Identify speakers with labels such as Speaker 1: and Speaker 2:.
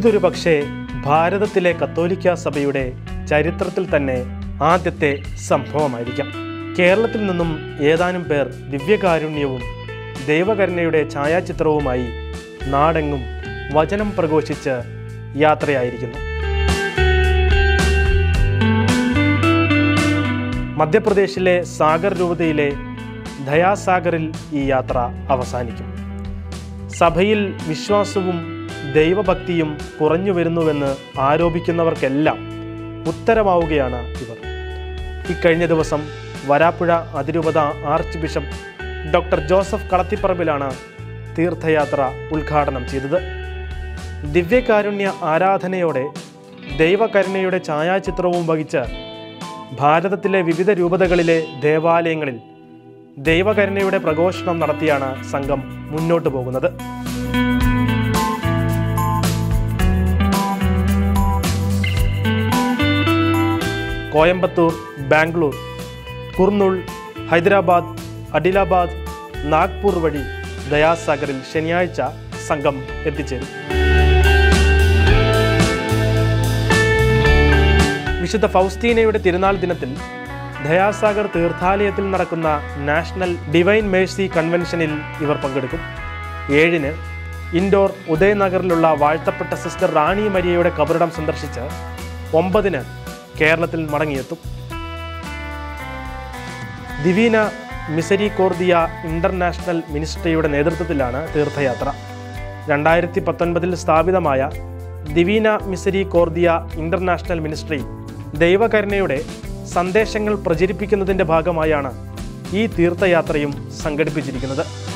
Speaker 1: ഇതൊരു പക്ഷേ ഭാരതത്തിലെ കത്തോലിക്ക സഭയുടെ ചരിത്രത്തിൽ തന്നെ ആദ്യത്തെ സംഭവമായിരിക്കാം. കേരളത്തിൽ നിന്നും ഏതാനും പേർ ദിവ്യകാരുണ്യവും ദൈവകരുണയുടെ ഛായാചിത്രവുമായി നാടെങ്ങും വചനം പ്രഘോഷിച്ച് യാത്രയായിരിക്കുന്നു. മധ്യപ്രദേശിലെ സാഗർ രൂപതയിലെ ദയാസാഗറിൽ ഈ യാത്ര അവസാനിക്കും. സഭയിൽ വിശ്വാസവും ദൈവഭക്തിയും കുറഞ്ഞു വരുന്നുവെന്ന് ആരോപിക്കുന്നവർക്കെല്ലാം ഉത്തരമാവുകയാണ് ഇവർ. ഇക്കഴിഞ്ഞ ദിവസം വരാപ്പുഴ അതിരൂപത ആർച്ച് ബിഷപ്പ് ഡോക്ടർ ജോസഫ് കളത്തിപ്പറമ്പിലാണ് തീർത്ഥയാത്ര ഉദ്ഘാടനം ചെയ്തത്. ദിവ്യകാരുണ്യ ആരാധനയോടെ ദൈവകരുണയുടെ ഛായാചിത്രവും വഹിച്ച് ഭാരതത്തിലെ വിവിധ രൂപതകളിലെ ദേവാലയങ്ങളിൽ ദൈവകരുണയുടെ പ്രഘോഷണം നടത്തിയാണ് സംഘം മുന്നോട്ടു പോകുന്നത്. കോയമ്പത്തൂർ, ബാംഗ്ലൂർ, കുർണൂൾ, ഹൈദരാബാദ്, അഡിലാബാദ്, നാഗ്പൂർ വഴി ദയാസാഗറിൽ ശനിയാഴ്ച സംഘം എത്തിച്ചേരും. വിശുദ്ധ ഫൗസ്റ്റീനയുടെ തിരുനാൾ ദിനത്തിൽ ദയാസാഗർ തീർത്ഥാലയത്തിൽ നടക്കുന്ന നാഷണൽ ഡിവൈൻ മേഴ്സി കൺവെൻഷനിൽ ഇവർ പങ്കെടുക്കും. 7-ന് ഇൻഡോർ ഉദയനഗറിലുള്ള വാഴ്ത്തപ്പെട്ട സിസ്റ്റർ റാണി മരിയയുടെ കബറിടം സന്ദർശിച്ച് 9-ന് കേരളത്തിൽ മടങ്ങിയെത്തും. ദിവീന മിസരിക്കോർദിയ ഇന്റർനാഷണൽ മിനിസ്ട്രിയുടെ നേതൃത്വത്തിലാണ് തീർത്ഥയാത്ര. 2019 സ്ഥാപിതമായ ദിവീന മിസരിക്കോർദിയ ഇന്റർനാഷണൽ മിനിസ്ട്രി ദൈവകരുണയുടെ സന്ദേശങ്ങൾ പ്രചരിപ്പിക്കുന്നതിൻ്റെ ഭാഗമായാണ് ഈ തീർത്ഥയാത്രയും സംഘടിപ്പിച്ചിരിക്കുന്നത്.